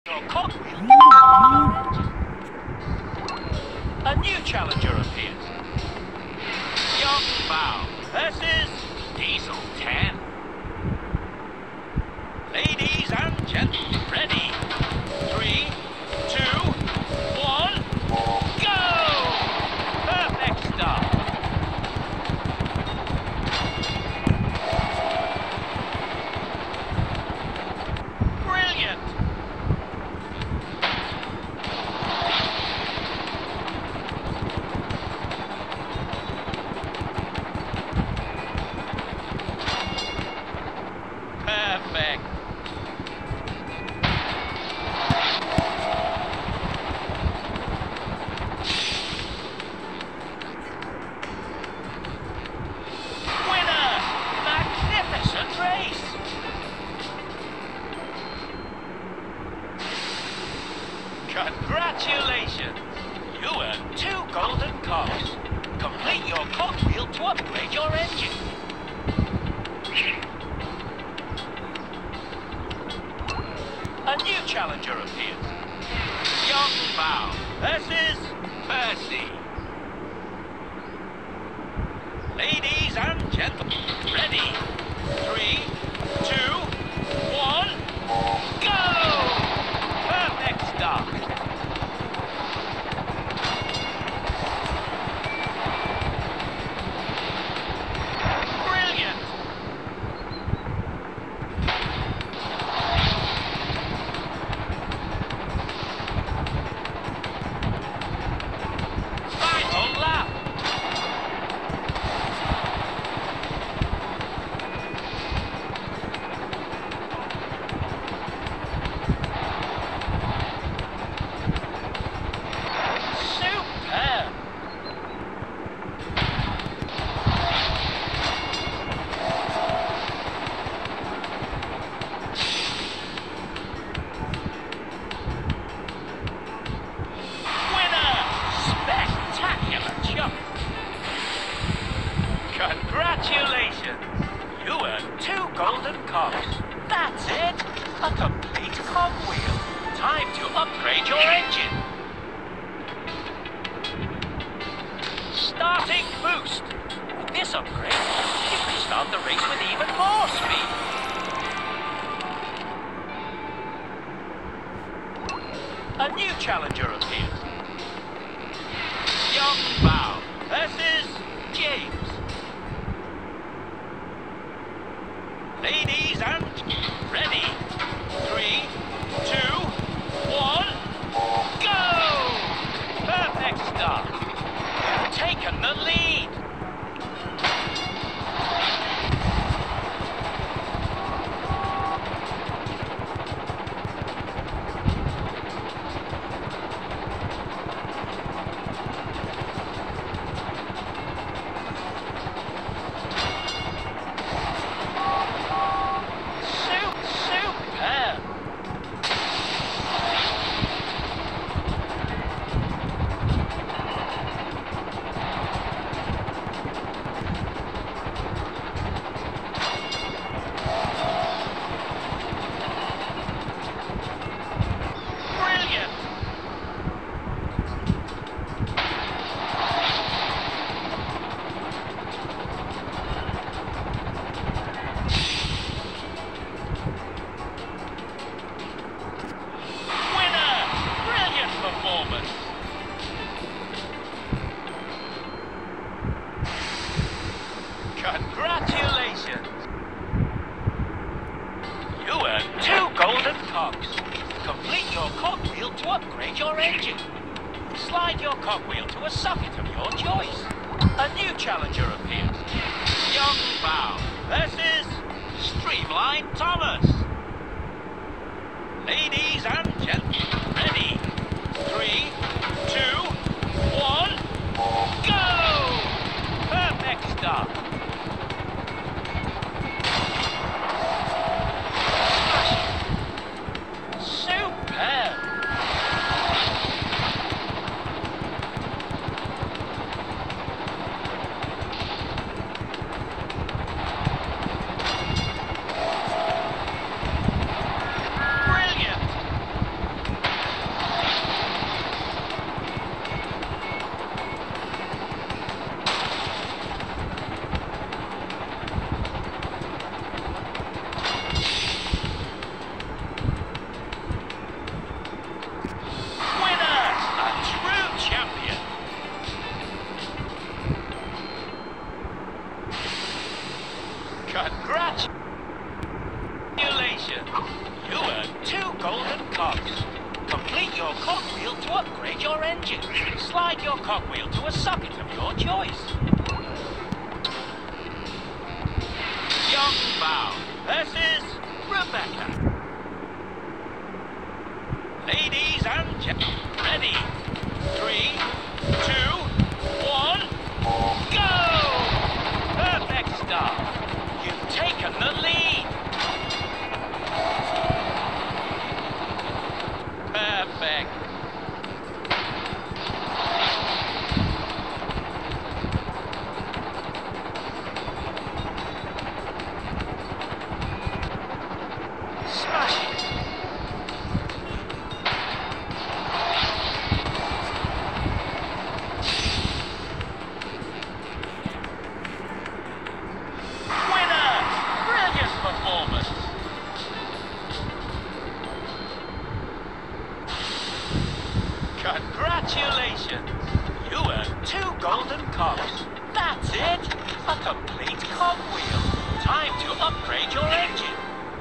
Your cogwheel. A new challenger appears. Young Bow versus Diesel 10. Ladies and gentlemen, ready? 3, 2, 1, go! Perfect start. Brilliant. Perfect. Winner! Magnificent race! Congratulations! You earned 2 golden cogs. Complete your cogwheel to upgrade your engine. A new challenger appears. Young Bow versus Percy. Ladies and gentlemen, ready? 3, 2, 1, go! Perfect start. Brilliant. Final lap. Superb. Winner! Spectacular jump! Congratulations! You earned 2 golden cogs. That's it! A complete cogwheel. Time to upgrade your engine. Starting boost. With this upgrade, you can start the race with even more speed. A new challenger appears. Young Bow versus James. Ladies and ready. 3, 2, 1, go! Perfect start. You've taken the lead. Superb. Brilliant. Winner! Brilliant performance. Congratulations. You earned 2 golden cogs. Complete your cogwheel to upgrade your engine. Slide your cogwheel to a socket of your choice. A new challenger appears. Young Bow versus Streamline Thomas. Ladies and gentlemen, ready? 3, 2, 1, go! Perfect start. Superb. Brilliant. cogs. Complete your cogwheel to upgrade your engine. Slide your cogwheel to a socket of your choice. Yong versus Rebecca. Ladies and gentlemen, ready? 3, 2, 1, go! Perfect start. You've taken the lead. Perfect. Smashing. Winner! Brilliant performance. Congratulations! You earned 2 golden cogs. That's it! A complete cogwheel. Time to upgrade your engine.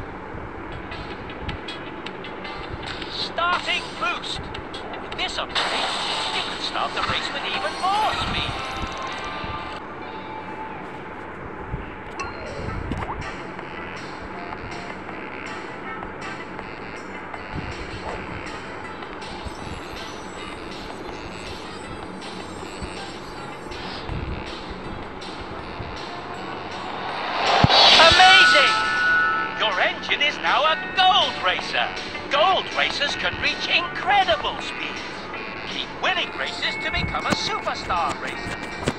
Starting boost. With this upgrade, you can start the race with even more speed. Amazing! Your engine is now a gold racer. Gold racers can reach incredible speeds. Keep winning races to become a superstar racer.